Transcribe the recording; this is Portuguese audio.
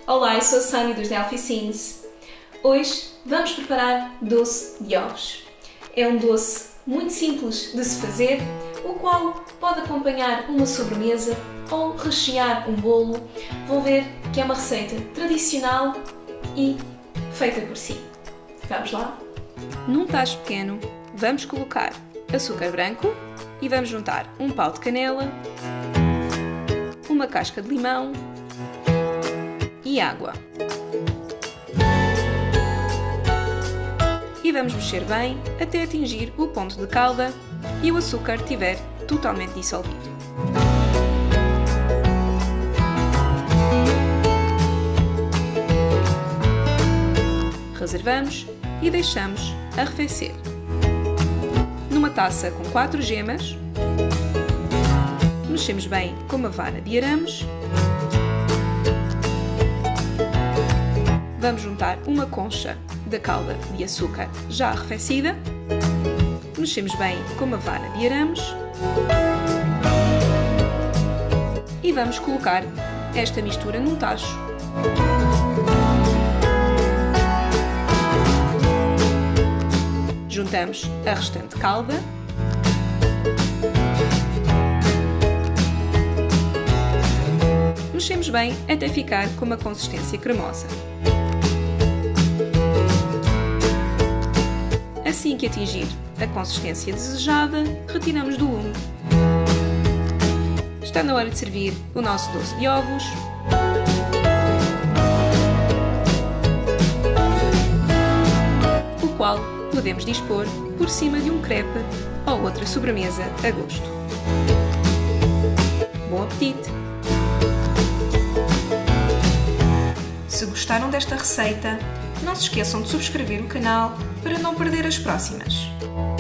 Olá, eu sou a Sandy dos Delphi Scenes. Hoje vamos preparar doce de ovos. É um doce muito simples de se fazer, o qual pode acompanhar uma sobremesa ou rechear um bolo. Vão ver que é uma receita tradicional e feita por si. Vamos lá? Num tacho pequeno, vamos colocar açúcar branco e vamos juntar um pau de canela, uma casca de limão e água. E vamos mexer bem até atingir o ponto de calda e o açúcar estiver totalmente dissolvido. Reservamos e deixamos arrefecer. Numa taça com 4 gemas, mexemos bem com uma vara de arames. Vamos juntar uma concha da calda de açúcar já arrefecida. Mexemos bem com uma vara de arames. E vamos colocar esta mistura num tacho. Juntamos a restante calda. Mexemos bem até ficar com uma consistência cremosa. Assim que atingir a consistência desejada, retiramos do lume. Está na hora de servir o nosso doce de ovos. O qual podemos dispor por cima de um crepe ou outra sobremesa a gosto. Bom apetite! Se gostaram desta receita, não se esqueçam de subscrever o canal para não perder as próximas.